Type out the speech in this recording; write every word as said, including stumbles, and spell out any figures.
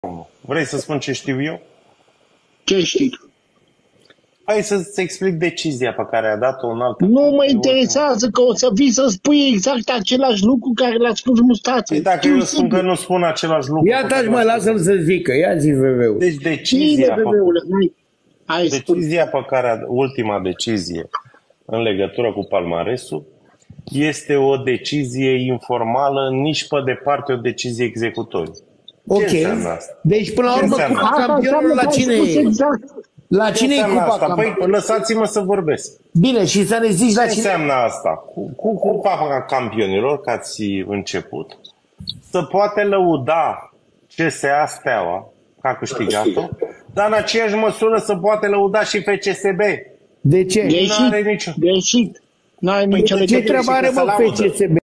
Vrei să spun ce știu eu? Ce știi tu? Hai să-ți explic decizia pe care a dat-o un alt... Nu mă interesează că o să vii să spui exact același lucru care l-a spus Mustață. Păi dacă eu spun că nu spun același lucru... Ia taci, mă, lasă-l să zică. Ia zi, V V-ul. Deci decizia, pe... Hai, decizia pe care, ultima decizie în legătură cu palmaresul, este o decizie informală, nici pe departe o decizie executorie. Ok. Deci, până la urmă, Cupa Campionilor la cine e? Exact. La cine e Cupa asta? Păi lăsați-mă să vorbesc. Bine, și să ne zici la ce cine... înseamnă asta? Cu, cu Cupa Campionilor, că ați început, să poate lăuda C S A Steaua, că a câștigat-o, dar în aceeași măsură să poate lăuda și F C S B. De ce? Greșit. N-are nicio... Greșit. N-are nicio Ce treabă are, mă, F C S B?